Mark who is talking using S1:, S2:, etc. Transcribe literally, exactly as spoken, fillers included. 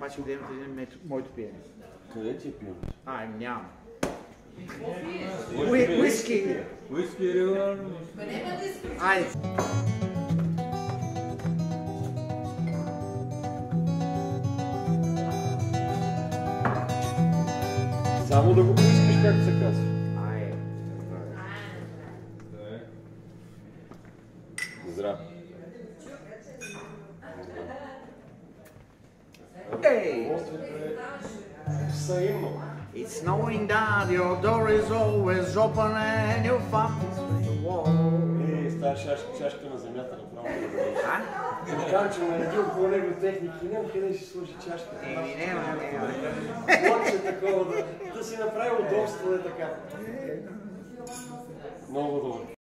S1: обаче да имате един моето пиене.
S2: Къде ти е пиенето?
S1: А, нямам. Уиски!
S2: Уиски, регуларно.
S1: Айде!
S2: Само да го поискаш, както се казва.
S1: Айде!
S2: Здрав.
S1: Hey!
S2: Взаимно.
S1: It's knowing that your door is always open and your family is on the wall.
S2: Е, с тази чашка, чашка на земята направо да бъдеш.
S1: А?
S2: Така, че ме надил по него техники, няма къде ще сложи чашка.
S1: Еми, нема, нема.
S2: Лъче такова да, да си направи удобство, е така. Много добре.